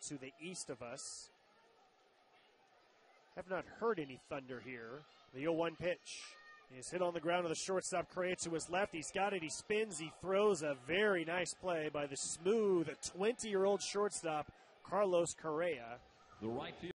to the east of us. Have not heard any thunder here. The 0-1 pitch is hit on the ground to the shortstop, Correa to his left. He's got it, he spins, he throws. A very nice play by the smooth 20-year-old shortstop, Carlos Correa. The right field.